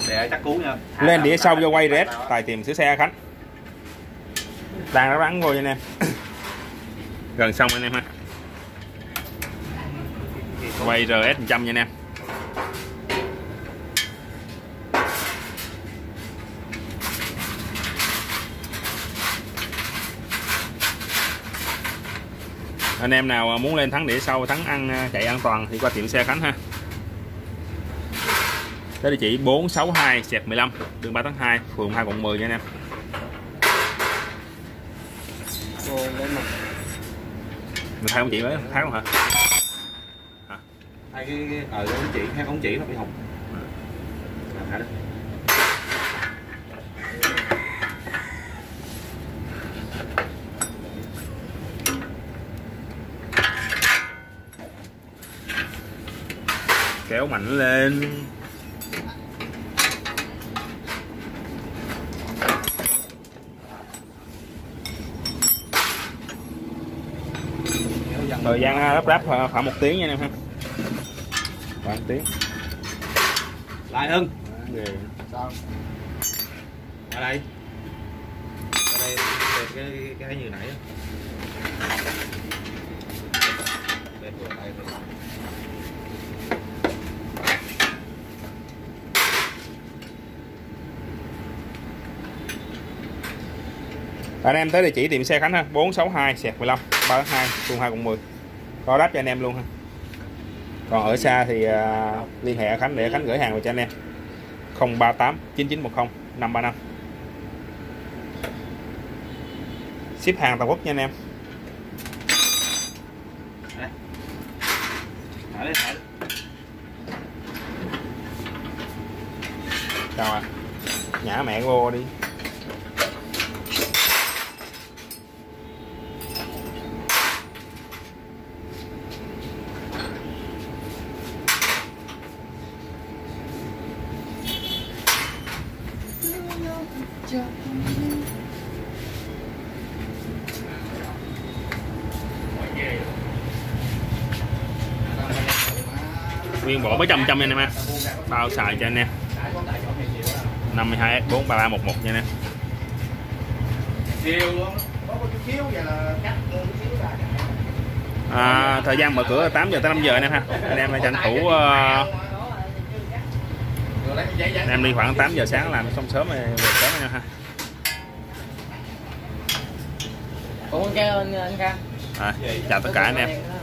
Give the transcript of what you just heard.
Để chắc cú nha. Lên đĩa sau vô quay RS tài tìm sửa xe Khánh. Đang nó bắn vô nha anh em. Gần xong anh em ha. Quay RS 100 nha anh em. Anh em nào muốn lên thắng đĩa sau, thắng ăn chạy an toàn thì qua tiệm xe Khánh ha. Tới địa chỉ 462/15 đường 3 tháng 2, phường 2 quận 10 nha anh em. Mình thay ống chỉ mới tháo hả? Thay cái ống chỉ, thay ống chỉ nó bị hỏng. Thả đó. Kéo mạnh lên. Thời gian lắp ráp khoảng 1 tiếng nha anh em ha. Khoảng 1 tiếng. Lại Hưng. Sao? Ở đây. Ở đây cái như nãy á. Anh em tới địa chỉ tiệm xe Khánh ha, 462/15 3 tháng 2, phường 2 quận 10. Có đáp cho anh em luôn ha. Còn ở xa thì liên hệ Khánh để Khánh gửi hàng về cho anh em. 038 9910 535. Ship hàng toàn quốc nha anh em. Thả đi. Chào ạ. Nhả mẹ vô đi. Nguyên bộ mấy trăm anh em ha. Bao xài cho anh em. 52S43311 nha anh em. Thời gian mở cửa 8 giờ tới 5 giờ anh em ha. Anh em tranh thủ anh em đi khoảng 8 giờ sáng làm xong sớm rồi về sớm anh em ha. Ủa anh Ca. Chào tất cả anh em.